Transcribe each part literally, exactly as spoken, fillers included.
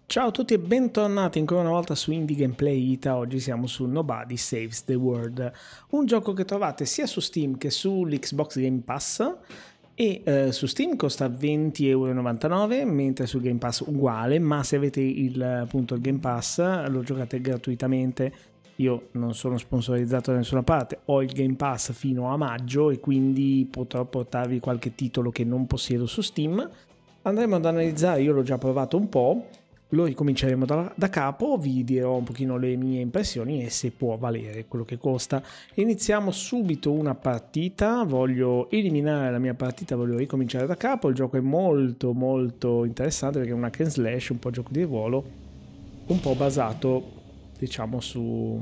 Ciao a tutti e bentornati ancora una volta su Indie Gameplay Ita. Oggi siamo su Nobody Saves the World, un gioco che trovate sia su Steam che sull'Xbox Game Pass e eh, su Steam costa venti e novantanove euro, mentre su Game Pass uguale, ma se avete il, appunto, il Game Pass lo giocate gratuitamente. Io non sono sponsorizzato da nessuna parte, ho il Game Pass fino a maggio e quindi potrò portarvi qualche titolo che non possiedo su Steam. Andremo ad analizzare, io l'ho già provato un po'. Lo ricominceremo da, da capo, vi dirò un pochino le mie impressioni e se può valere quello che costa. Iniziamo subito una partita, voglio eliminare la mia partita, voglio ricominciare da capo. Il gioco è molto molto interessante perché è un hack and slash, un po' gioco di ruolo, un po' basato diciamo su...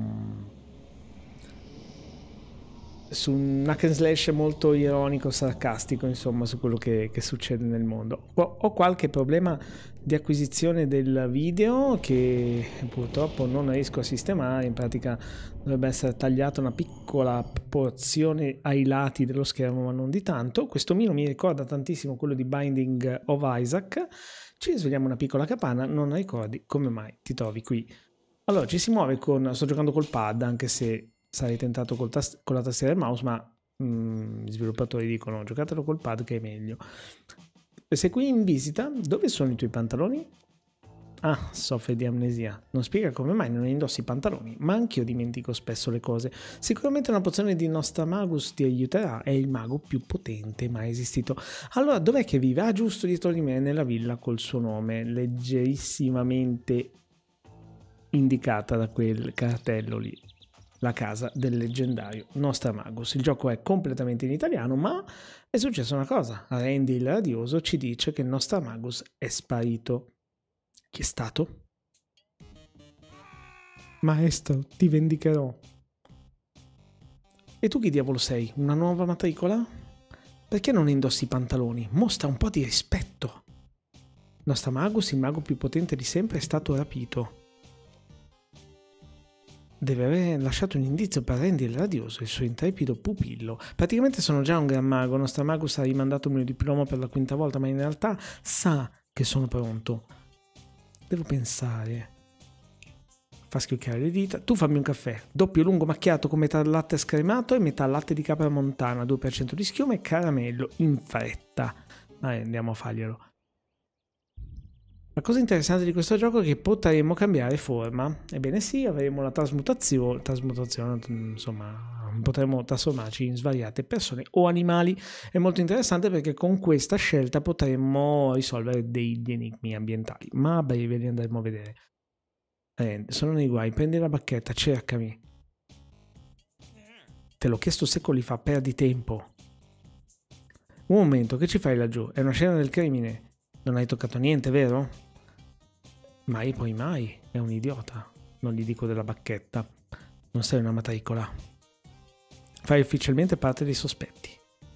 su un hack and slash molto ironico, sarcastico, insomma, su quello che, che succede nel mondo. Ho, ho qualche problema di acquisizione del video che purtroppo non riesco a sistemare. In pratica dovrebbe essere tagliata una piccola porzione ai lati dello schermo, ma non di tanto. Questo omino mi ricorda tantissimo quello di Binding of Isaac. Ci svegliamo una piccola capanna, non ricordi come mai ti trovi qui. Allora, ci si muove con... sto giocando col pad, anche se sarei tentato col tast- con la tastiera e il mouse, ma mm, gli sviluppatori dicono giocatelo col pad che è meglio. Sei qui in visita, dove sono i tuoi pantaloni? Ah, soffre di amnesia. Non spiega come mai non indossi i pantaloni, ma anch'io dimentico spesso le cose. Sicuramente una pozione di Nostramagus ti aiuterà, è il mago più potente mai esistito. Allora, dov'è che vive? Ah, giusto dietro di me, nella villa col suo nome, leggerissimamente indicata da quel cartello lì. La casa del leggendario Nostramagus. Il gioco è completamente in italiano, ma è successa una cosa. Randy il radioso ci dice che Nostramagus è sparito. Chi è stato? Maestro, ti vendicherò. E tu chi diavolo sei? Una nuova matricola? Perché non indossi i pantaloni? Mostra un po' di rispetto. Nostramagus, il mago più potente di sempre, è stato rapito. Deve aver lasciato un indizio per Randy il radioso, il suo intrepido pupillo. Praticamente sono già un gran mago. Nostramagus ha rimandato il mio diploma per la quinta volta, ma in realtà sa che sono pronto. Devo pensare. Fa schioccare le dita. Tu fammi un caffè. Doppio lungo macchiato con metà latte scremato e metà latte di capra montana, due per cento di schiuma e caramello in fretta. Ah, andiamo a farglielo. La cosa interessante di questo gioco è che potremo cambiare forma. Ebbene sì, avremo la trasmutazione, trasmutazione, insomma, potremo trasformarci in svariate persone o animali. È molto interessante perché con questa scelta potremmo risolvere degli enigmi ambientali, ma a breve li andremo a vedere. Eh, sono nei guai, prendi la bacchetta, cercami. Te l'ho chiesto secoli fa, perdi tempo. Un momento, che ci fai laggiù? È una scena del crimine. Non hai toccato niente, vero? Mai poi mai, è un idiota. Non gli dico della bacchetta. Non sei una matricola. Fai ufficialmente parte dei sospetti.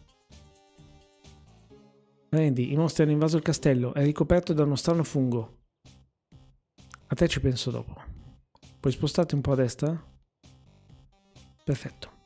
Randy, i mostri hanno invaso il castello. È ricoperto da uno strano fungo. A te ci penso dopo. Puoi spostarti un po' a destra? Perfetto.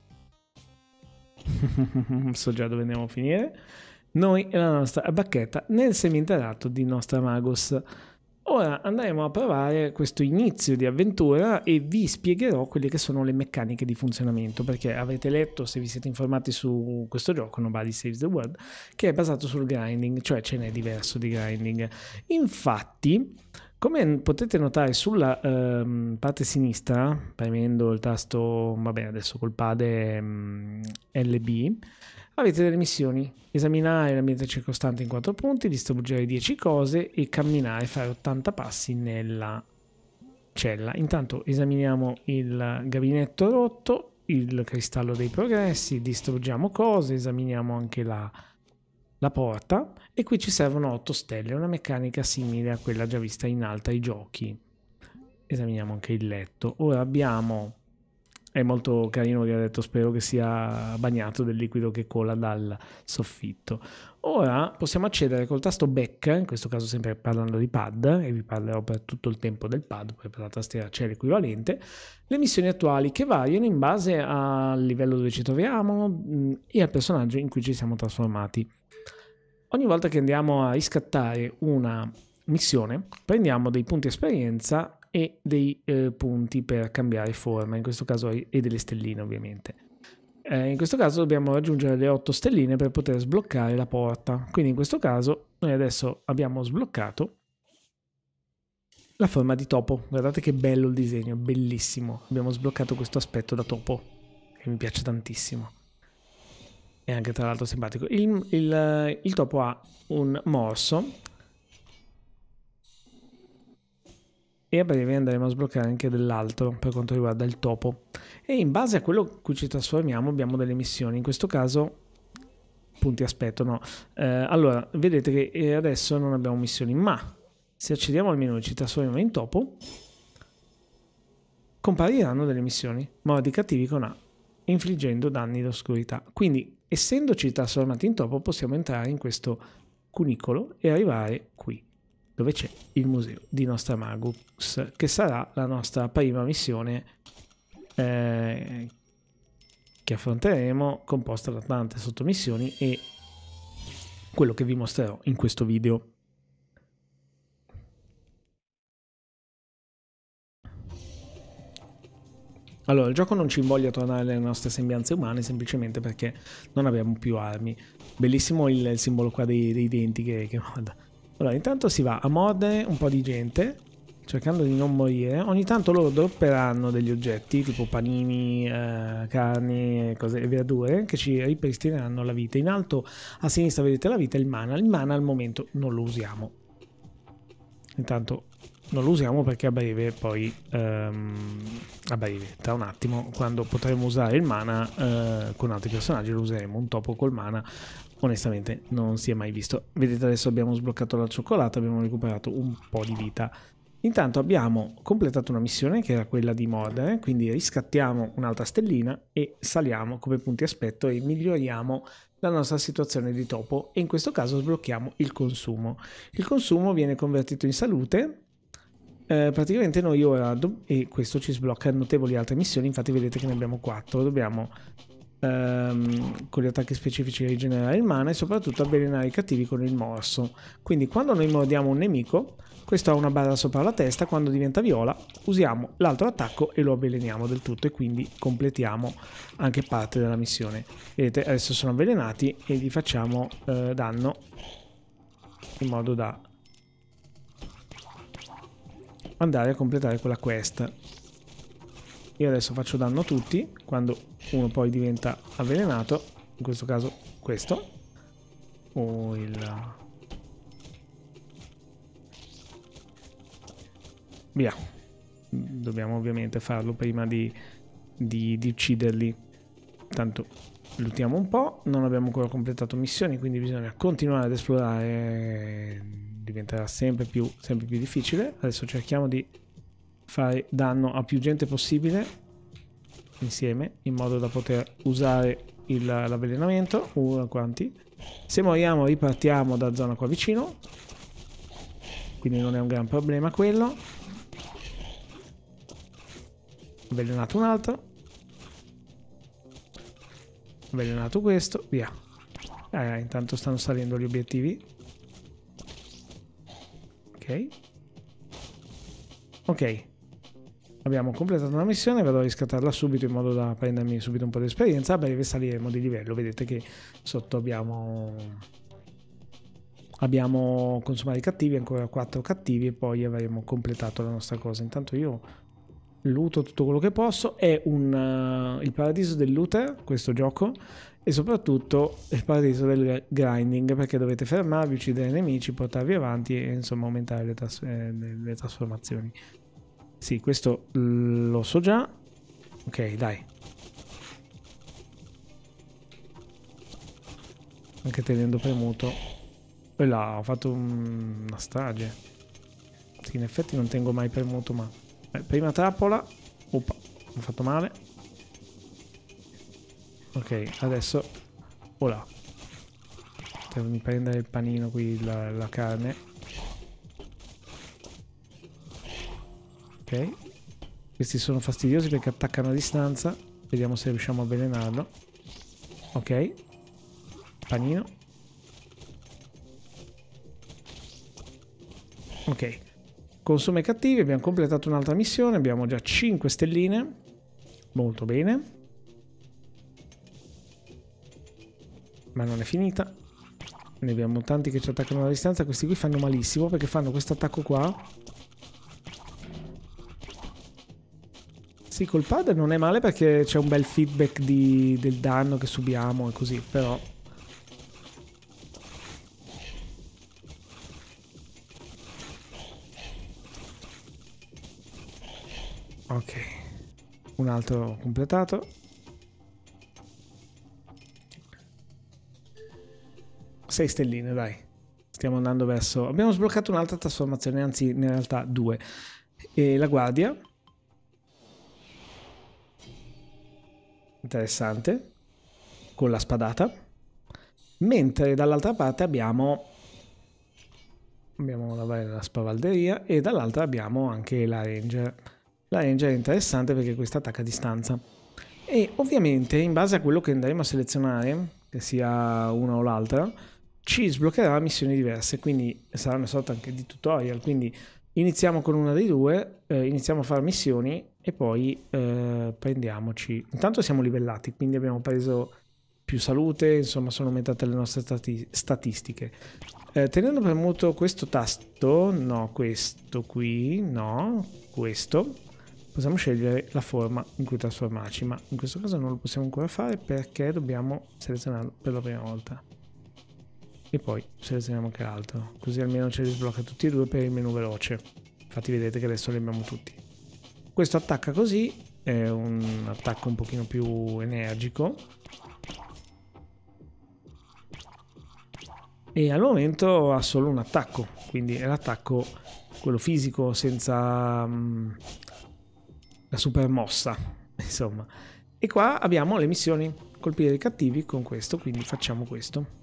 So già dove andiamo a finire. Noi e la nostra bacchetta nel seminterrato di Nostramagus. Ora andremo a provare questo inizio di avventura e vi spiegherò quelle che sono le meccaniche di funzionamento, perché avete letto, se vi siete informati su questo gioco Nobody Saves the World, che è basato sul grinding, cioè ce n'è diverso di grinding. Infatti, come potete notare sulla ehm, parte sinistra, premendo il tasto, vabbè adesso col pad è um, L B, avete delle missioni: esaminare l'ambiente circostante in quattro punti, distruggere dieci cose e camminare, fare ottanta passi nella cella. Intanto esaminiamo il gabinetto rotto, il cristallo dei progressi, distruggiamo cose, esaminiamo anche la, la porta e qui ci servono otto stelle, una meccanica simile a quella già vista in altri giochi. Esaminiamo anche il letto. Ora abbiamo... È molto carino che ha detto, spero che sia bagnato del liquido che cola dal soffitto. Ora possiamo accedere col tasto back, in questo caso sempre parlando di pad, e vi parlerò per tutto il tempo del pad, poi per la tastiera c'è l'equivalente, le missioni attuali che variano in base al livello dove ci troviamo mh, e al personaggio in cui ci siamo trasformati. Ogni volta che andiamo a riscattare una missione prendiamo dei punti esperienza e dei eh, punti per cambiare forma, in questo caso e delle stelline ovviamente. Eh, in questo caso dobbiamo raggiungere le otto stelline per poter sbloccare la porta, quindi in questo caso noi adesso abbiamo sbloccato la forma di topo. Guardate che bello il disegno, bellissimo. Abbiamo sbloccato questo aspetto da topo che mi piace tantissimo, e anche tra l'altro simpatico. Il, il, il topo ha un morso e a breve andremo a sbloccare anche dell'altro per quanto riguarda il topo, e in base a quello in cui ci trasformiamo abbiamo delle missioni. In questo caso punti aspetto no eh, allora vedete che adesso non abbiamo missioni, ma se accediamo al menu e ci trasformiamo in topo compariranno delle missioni: modi cattivi con A, infliggendo danni d'oscurità. Quindi essendoci trasformati in topo possiamo entrare in questo cunicolo e arrivare qui dove c'è il museo di Nostramagus, che sarà la nostra prima missione eh, che affronteremo, composta da tante sottomissioni e quello che vi mostrerò in questo video. Allora, il gioco non ci invoglia a tornare alle nostre sembianze umane semplicemente perché non abbiamo più armi. Bellissimo il, il simbolo qua dei, dei denti che, che guarda. Allora, intanto si va a mordere un po' di gente, cercando di non morire. Ogni tanto loro dropperanno degli oggetti, tipo panini, eh, carni, cose, e verdure, che ci ripristineranno la vita. In alto a sinistra vedete la vita e il mana. Il mana al momento non lo usiamo. Intanto non lo usiamo perché a breve poi, um, a breve, tra un attimo, quando potremo usare il mana uh, con altri personaggi lo useremo. Un topo col mana onestamente non si è mai visto. Vedete, adesso abbiamo sbloccato la cioccolata, abbiamo recuperato un po' di vita. Intanto abbiamo completato una missione che era quella di mordere, quindi riscattiamo un'altra stellina e saliamo come punti aspetto e miglioriamo la nostra situazione di topo, e in questo caso sblocchiamo il consumo. Il consumo viene convertito in salute. Eh, praticamente noi ora, e questo ci sblocca notevoli altre missioni, infatti vedete che ne abbiamo quattro. Dobbiamo ehm, con gli attacchi specifici rigenerare il mana e soprattutto avvelenare i cattivi con il morso. Quindi quando noi mordiamo un nemico, questo ha una barra sopra la testa, quando diventa viola usiamo l'altro attacco e lo avveleniamo del tutto, e quindi completiamo anche parte della missione. Vedete, adesso sono avvelenati e gli facciamo eh, danno in modo da andare a completare quella quest. Io adesso faccio danno a tutti quando uno poi diventa avvelenato, in questo caso questo o il via. Dobbiamo ovviamente farlo prima di, di, di ucciderli. Tanto luttiamo un po', non abbiamo ancora completato missioni, quindi bisogna continuare ad esplorare. Diventerà sempre più, sempre più difficile. Adesso cerchiamo di fare danno a più gente possibile insieme, in modo da poter usare l'avvelenamento. Uh, quanti? Se moriamo ripartiamo da zona qua vicino, quindi non è un gran problema quello. Avvelenato un altro, avvelenato questo, via. Eh, intanto stanno salendo gli obiettivi. Ok, ok, abbiamo completato una missione, vado a riscattarla subito in modo da prendermi subito un po' di esperienza. A breve saliremo di livello. Vedete che sotto abbiamo abbiamo consumato i cattivi, ancora quattro cattivi, e poi avremo completato la nostra cosa. Intanto io looto tutto quello che posso. È un, uh, il paradiso del looter questo gioco, e soprattutto il paradiso del grinding, perché dovete fermarvi, uccidere i nemici, portarvi avanti e insomma aumentare le, tras eh, le trasformazioni. Sì, questo lo so già. Ok, dai. Anche tenendo premuto. E là, ho fatto un... una strage. Sì, in effetti non tengo mai premuto, ma... Eh, prima trappola. Oppa, ho fatto male. Ok, adesso voilà. Devo prendere il panino qui, la, la carne. Ok, questi sono fastidiosi perché attaccano a distanza. Vediamo se riusciamo a avvelenarlo. Ok, panino. Ok, consuma i cattivi, abbiamo completato un'altra missione, abbiamo già cinque stelline, molto bene, ma non è finita, ne abbiamo tanti che ci attaccano alla distanza. Questi qui fanno malissimo perché fanno questo attacco qua. Sì, col pad non è male perché c'è un bel feedback di, del danno che subiamo e così, però... Ok, un altro completato. sei stelline, dai. Stiamo andando verso... Abbiamo sbloccato un'altra trasformazione, anzi in realtà due. E la guardia. Interessante. Con la spadata. Mentre dall'altra parte abbiamo... Abbiamo la, la spavalderia e dall'altra abbiamo anche la ranger. La ranger è interessante perché questa attacca a distanza. E ovviamente in base a quello che andremo a selezionare, che sia una o l'altra, ci sbloccherà missioni diverse, quindi sarà una sorta anche di tutorial. Quindi iniziamo con una dei due, eh, iniziamo a fare missioni e poi eh, prendiamoci. Intanto siamo livellati, quindi abbiamo preso più salute, insomma sono aumentate le nostre stati statistiche. Eh, tenendo premuto questo tasto, no, questo qui, no, questo, possiamo scegliere la forma in cui trasformarci, ma in questo caso non lo possiamo ancora fare perché dobbiamo selezionarlo per la prima volta. E poi selezioniamo anche l'altro, così almeno ce li sblocca tutti e due per il menu veloce. Infatti vedete che adesso li abbiamo tutti. Questo attacca così, è un attacco un pochino più energico. E al momento ha solo un attacco, quindi è l'attacco quello fisico senza um, la super mossa, insomma. E qua abbiamo le missioni, colpire i cattivi con questo, quindi facciamo questo.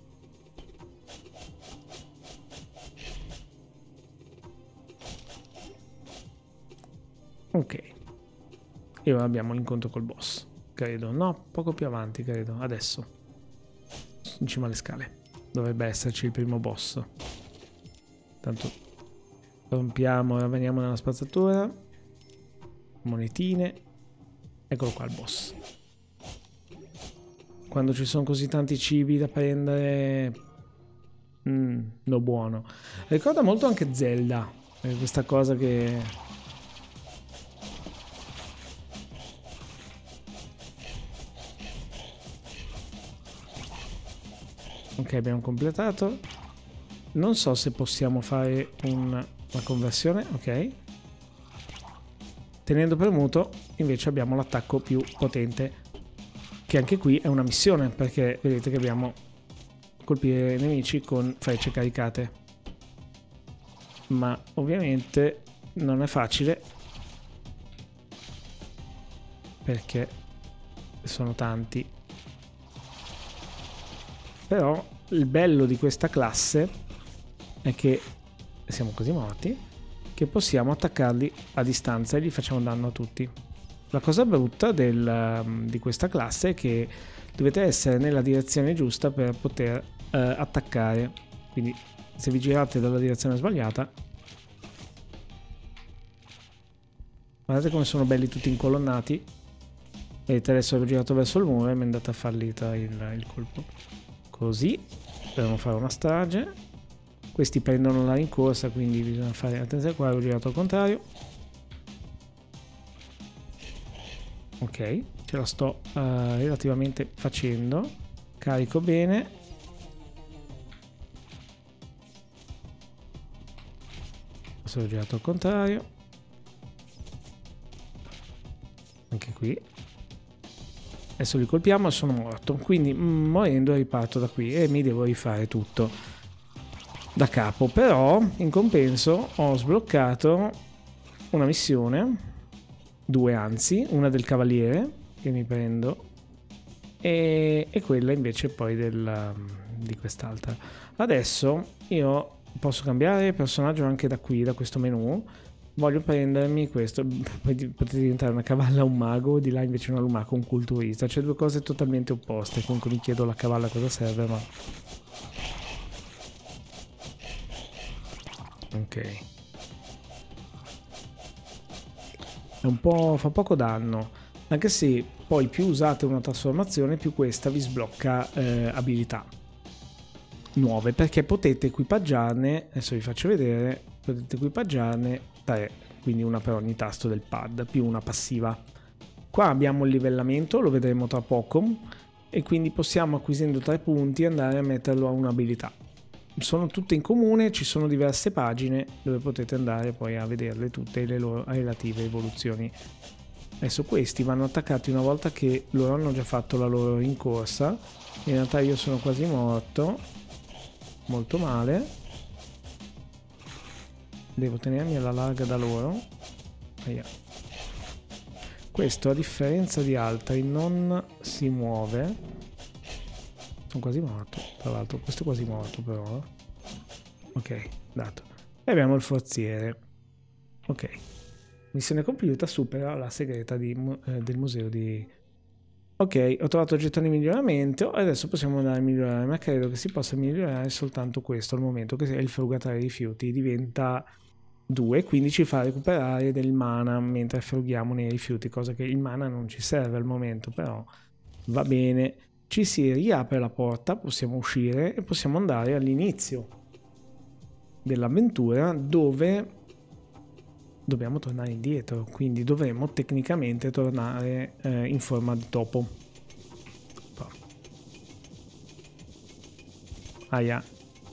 Ok, e ora abbiamo l'incontro col boss, credo, no, poco più avanti, credo, adesso, in cima alle scale, dovrebbe esserci il primo boss. Tanto rompiamo e veniamo nella spazzatura, monetine, eccolo qua il boss. Quando ci sono così tanti cibi da prendere, mm, no buono. Ricorda molto anche Zelda, questa cosa che... Ok, abbiamo completato. Non so se possiamo fare un, una conversione. Ok. Tenendo premuto invece abbiamo l'attacco più potente, che anche qui è una missione, perché vedete che abbiamo colpire i nemici con frecce caricate. Ma ovviamente non è facile perché sono tanti. Però il bello di questa classe è che siamo così morti che possiamo attaccarli a distanza e gli facciamo danno a tutti. La cosa brutta del, di questa classe è che dovete essere nella direzione giusta per poter eh, attaccare. Quindi se vi girate dalla direzione sbagliata, guardate come sono belli tutti incolonnati. Vedete, adesso l'ho girato verso il muro e mi è andato a fallita il, il colpo. Così, dobbiamo fare una strage. Questi prendono la rincorsa, quindi bisogna fare attenzione. Qua l'ho girato al contrario. Ok, ce la sto uh, relativamente facendo. Carico bene. Adesso l'ho girato al contrario. Anche qui. Adesso li colpiamo e sono morto, quindi mm, morendo riparto da qui e mi devo rifare tutto da capo. Però in compenso ho sbloccato una missione, due anzi, una del cavaliere che mi prendo e, e quella invece poi del, di quest'altra. Adesso io posso cambiare personaggio anche da qui, da questo menu. Voglio prendermi questo, potete diventare una cavalla o un mago, di là invece una lumaca, un culturista, cioè due cose totalmente opposte. Comunque mi chiedo la cavalla cosa serve, ma... Ok. è un po', fa poco danno, anche se poi più usate una trasformazione più questa vi sblocca eh, abilità nuove, perché potete equipaggiarne, adesso vi faccio vedere, potete equipaggiarne tre, quindi una per ogni tasto del pad, più una passiva. Qua abbiamo il livellamento, lo vedremo tra poco, e quindi possiamo, acquisendo tre punti, andare a metterlo a un'abilità. Sono tutte in comune, ci sono diverse pagine dove potete andare poi a vederle tutte le loro relative evoluzioni. Adesso questi vanno attaccati una volta che loro hanno già fatto la loro rincorsa. In realtà io sono quasi morto, molto male, devo tenermi alla larga da loro. Aia. Questo, a differenza di altri, non si muove. Sono quasi morto, tra l'altro. Questo è quasi morto però. Ok, dato. E abbiamo il forziere. Ok. Missione compiuta, supera la segreta di, eh, del museo di... Ok, ho trovato gettoni di miglioramento e adesso possiamo andare a migliorare, ma credo che si possa migliorare soltanto questo al momento, che è il frugare rifiuti. Diventa due, quindi ci fa recuperare del mana mentre frughiamo nei rifiuti, cosa che il mana non ci serve al momento, però va bene. Ci si riapre la porta, possiamo uscire e possiamo andare all'inizio dell'avventura, dove dobbiamo tornare indietro, quindi dovremmo tecnicamente tornare eh, in forma di topo. Aia.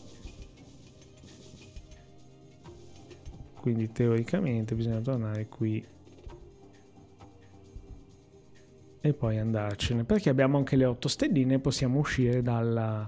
Quindi teoricamente bisogna tornare qui e poi andarcene, perché abbiamo anche le otto stelline e possiamo uscire dalla,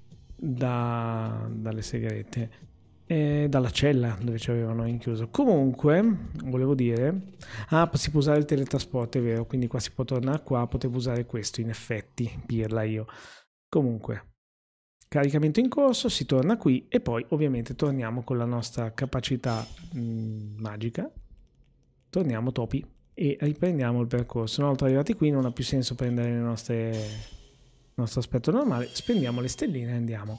da, dalle segrete. E dalla cella dove ci avevano inchiuso. Comunque volevo dire, ah, si può usare il teletrasporto, è vero, quindi qua si può tornare qua, potevo usare questo in effetti, pirla io. Comunque caricamento in corso, si torna qui e poi ovviamente torniamo con la nostra capacità mh, magica, torniamo topi e riprendiamo il percorso. Una volta arrivati qui non ha più senso prendere le nostre, il nostro aspetto normale, spendiamo le stelline e andiamo.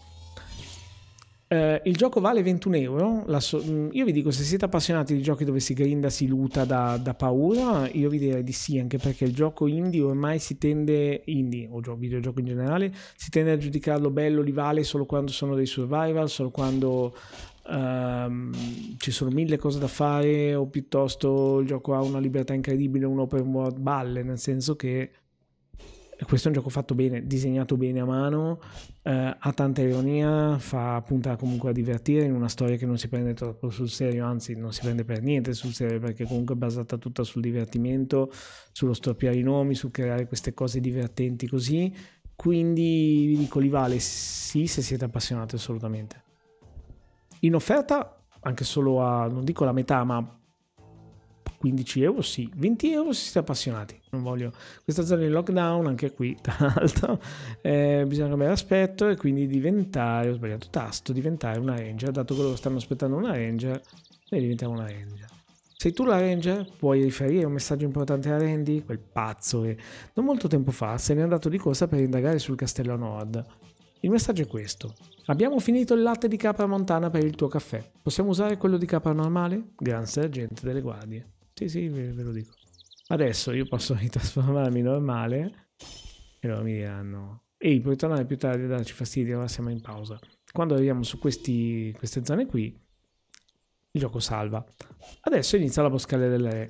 Uh, il gioco vale ventuno euro. La so io vi dico, se siete appassionati di giochi dove si grinda, si luta da, da paura, io vi direi di sì, anche perché il gioco indie ormai si tende, indie o gioco, videogioco in generale, si tende a giudicarlo bello, li vale solo quando sono dei survival, solo quando um, ci sono mille cose da fare, o piuttosto il gioco ha una libertà incredibile, un open world balle, nel senso che questo è un gioco fatto bene, disegnato bene a mano, eh, ha tanta ironia, fa punta comunque a divertire in una storia che non si prende troppo sul serio, anzi non si prende per niente sul serio, perché comunque è basata tutta sul divertimento, sullo storpiare i nomi, su creare queste cose divertenti così. Quindi vi dico, li vale sì se siete appassionati assolutamente. In offerta anche solo a, non dico la metà, ma quindici euro sì, venti euro se siete appassionati. Non voglio questa zona di lockdown, anche qui tra l'altro eh, bisogna cambiare aspetto e quindi diventare, ho sbagliato tasto, diventare una ranger, dato che loro stanno aspettando una ranger, noi diventiamo una ranger. Sei tu la ranger? Puoi riferire un messaggio importante a Randy, quel pazzo che non molto tempo fa se n'è andato di corsa per indagare sul castello a nord. Il messaggio è questo: abbiamo finito il latte di capra montana per il tuo caffè, possiamo usare quello di capra normale? Gran sergente delle guardie. Sì, sì, ve, ve lo dico. Adesso io posso ritrasformarmi normale e loro mi diranno: ehi, puoi tornare più tardi a darci fastidio, ora siamo in pausa. Quando arriviamo su questi, queste zone qui, il gioco salva. Adesso inizia la boscaglia delle re.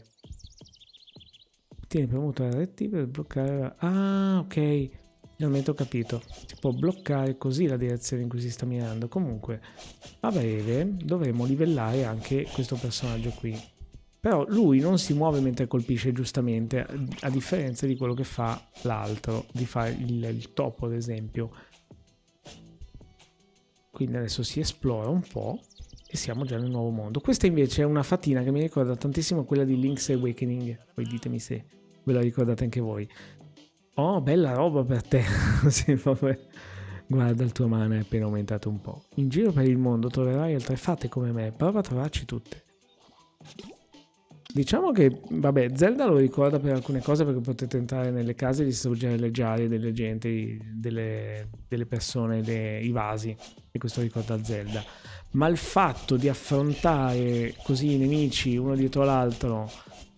Tieni premuto R T per bloccare... Ah, ok. Finalmente ho capito. Si può bloccare così la direzione in cui si sta mirando. Comunque, a breve dovremo livellare anche questo personaggio qui. Però lui non si muove mentre colpisce, giustamente, a differenza di quello che fa l'altro, di fare il, il topo ad esempio. Quindi adesso si esplora un po' e siamo già nel nuovo mondo. Questa invece è una fatina che mi ricorda tantissimo quella di Link's Awakening, poi ditemi se ve la ricordate anche voi. Oh, bella roba per te. Sì, vabbè. Guarda, il tuo mana è appena aumentato un po'. In giro per il mondo troverai altre fate come me, prova a trovarci tutte. Diciamo che, vabbè, Zelda lo ricorda per alcune cose, perché potete entrare nelle case e distruggere le giarie delle gente, delle, delle persone, le, i vasi, e questo ricorda Zelda. Ma il fatto di affrontare così i nemici uno dietro l'altro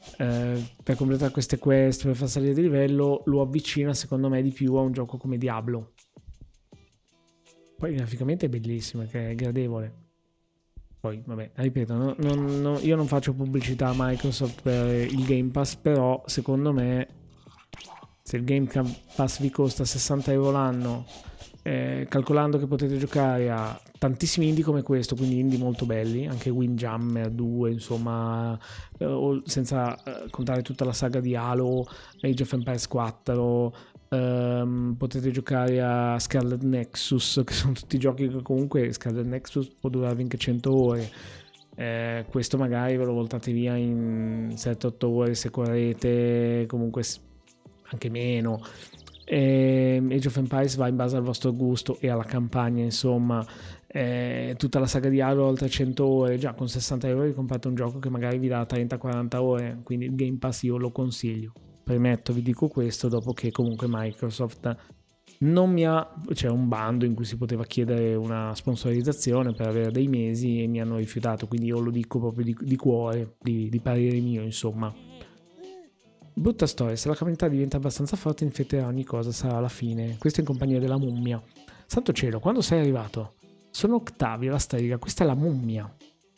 eh, per completare queste quest, per far salire di livello, lo avvicina secondo me di più a un gioco come Diablo. Poi graficamente è bellissimo, che è gradevole. Poi vabbè, ripeto, no, no, no, io non faccio pubblicità a Microsoft per il Game Pass, però secondo me se il Game Pass vi costa sessanta euro l'anno, eh, calcolando che potete giocare a tantissimi indie come questo, quindi indie molto belli, anche Windjammer due, insomma, eh, senza eh, contare tutta la saga di Halo, Age of Empires quattro, ehm, potete giocare a Scarlet Nexus, che sono tutti giochi che comunque Scarlet Nexus può durarvi anche cento ore. Eh, questo magari ve lo voltate via in sette otto ore se correte, comunque anche meno. eh, Age of Empires va in base al vostro gusto e alla campagna, insomma. Eh, tutta la saga di Halo oltre cento ore, già con sessanta euro vi comprate un gioco che magari vi dà trenta quaranta ore, quindi il Game Pass io lo consiglio. Premetto, vi dico questo dopo che comunque Microsoft non mi ha, c'è un bando in cui si poteva chiedere una sponsorizzazione per avere dei mesi e mi hanno rifiutato, quindi io lo dico proprio di, di cuore, di, di parere mio, insomma. Brutta storia, se la comunità diventa abbastanza forte infetterà ogni cosa, sarà la fine. Questo in compagnia della mummia. Santo cielo, quando sei arrivato? Sono Octavio, la strega, questa è la mummia.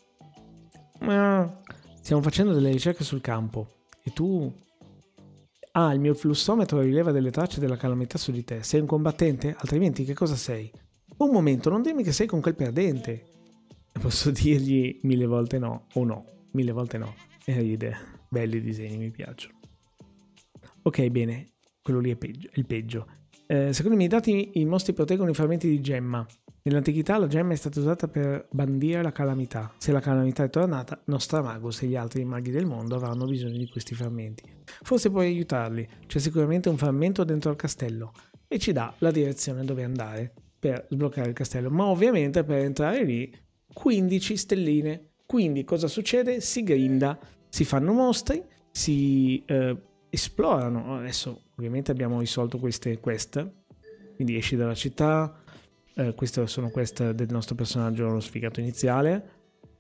Stiamo facendo delle ricerche sul campo. E tu? Ah, il mio flussometro rileva delle tracce della calamità su di te. Sei un combattente? Altrimenti che cosa sei? Un momento, non dirmi che sei con quel perdente. E posso dirgli mille volte no, o no, mille volte no. E ride. Belli i disegni, mi piacciono. Ok, bene, quello lì è, peggio, è il peggio. Eh, secondo i miei dati i mostri proteggono i frammenti di gemma. Nell'antichità la gemma è stata usata per bandire la calamità. Se la calamità è tornata, Nostramagus e gli altri maghi del mondo avranno bisogno di questi frammenti. Forse puoi aiutarli, c'è sicuramente un frammento dentro al castello e ci dà la direzione dove andare per sbloccare il castello. Ma ovviamente per entrare lì quindici stelline. Quindi cosa succede? Si grinda, si fanno mostri, si eh, esplorano. Adesso ovviamente abbiamo risolto queste quest, quindi esci dalla città. Uh, queste sono queste del nostro personaggio, lo sfigato iniziale.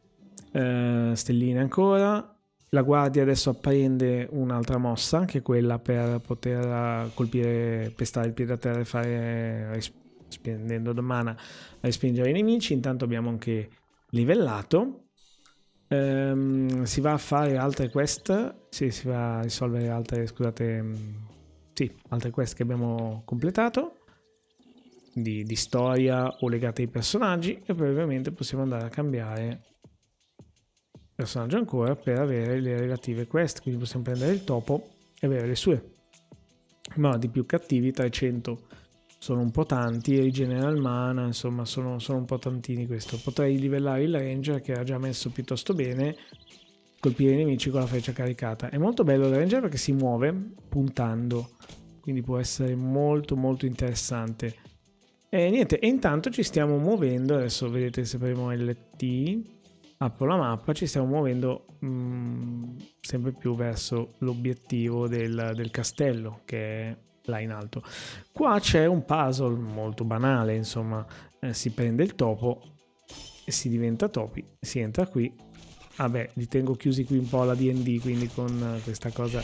Uh, stelline ancora. La guardia adesso apprende un'altra mossa, che è quella per poter colpire, pestare il piede a terra e fare, spendendo da mana, respingere i nemici. Intanto abbiamo anche livellato. Um, si va a fare altre quest. Sì, si va a risolvere altre, scusate, sì, altre quest che abbiamo completato. Di, di storia o legate ai personaggi, e poi ovviamente possiamo andare a cambiare personaggio ancora per avere le relative quest, quindi possiamo prendere il topo e avere le sue. Ma di più cattivi trecento sono un po' tanti, e i general mana insomma sono, sono un po' tantini. Questo potrei livellare il ranger, che era già messo piuttosto bene, colpire i nemici con la freccia caricata. È molto bello il ranger perché si muove puntando, quindi può essere molto molto interessante. E niente, e intanto ci stiamo muovendo, adesso vedete se apriamo L T, apro la mappa, ci stiamo muovendo mh, sempre più verso l'obiettivo del, del castello, che è là in alto. Qua c'è un puzzle molto banale, insomma, eh, si prende il topo e si diventa topi, si entra qui. Vabbè, li tengo chiusi qui un po' alla D and D, quindi con questa cosa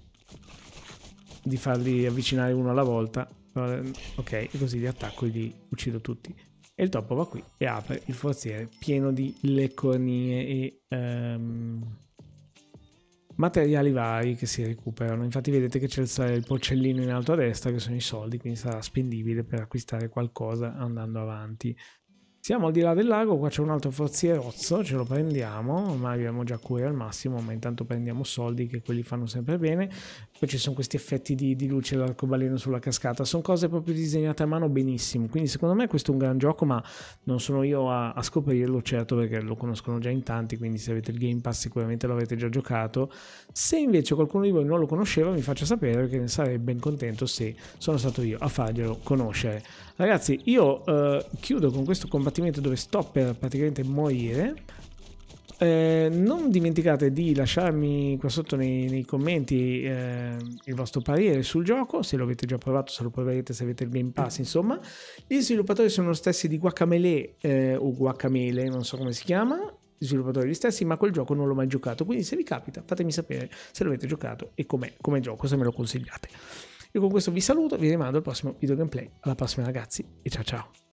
di farli avvicinare uno alla volta. Ok, e così li attacco e li uccido tutti. E il topo va qui e apre il forziere pieno di leccornie e um, materiali vari che si recuperano. Infatti vedete che c'è il, il porcellino in alto a destra, che sono i soldi, quindi sarà spendibile per acquistare qualcosa andando avanti. Siamo al di là del lago, qua c'è un altro forzierozzo, ce lo prendiamo, ma abbiamo già cure al massimo, ma intanto prendiamo soldi, che quelli fanno sempre bene. Poi ci sono questi effetti di, di luce, l'arcobaleno sulla cascata, sono cose proprio disegnate a mano benissimo, quindi secondo me questo è un gran gioco, ma non sono io a, a scoprirlo, certo, perché lo conoscono già in tanti, quindi se avete il Game Pass sicuramente lo avete già giocato. Se invece qualcuno di voi non lo conosceva, mi faccia sapere, perché ne sarei ben contento se sono stato io a farglielo conoscere. Ragazzi, io eh, chiudo con questo combattimento dove sto per praticamente morire. Eh, non dimenticate di lasciarmi qua sotto nei, nei commenti eh, il vostro parere sul gioco, se lo avete già provato, se lo proverete, se avete il Game Pass, insomma. Gli sviluppatori sono lo stessi di Guacamelee eh, o Guacamele, non so come si chiama. gli sviluppatori gli stessi, ma quel gioco non l'ho mai giocato, quindi se vi capita fatemi sapere se l'avete giocato e com'è come gioco, se me lo consigliate. Io con questo vi saluto, vi rimando al prossimo video gameplay. Alla prossima ragazzi e ciao ciao.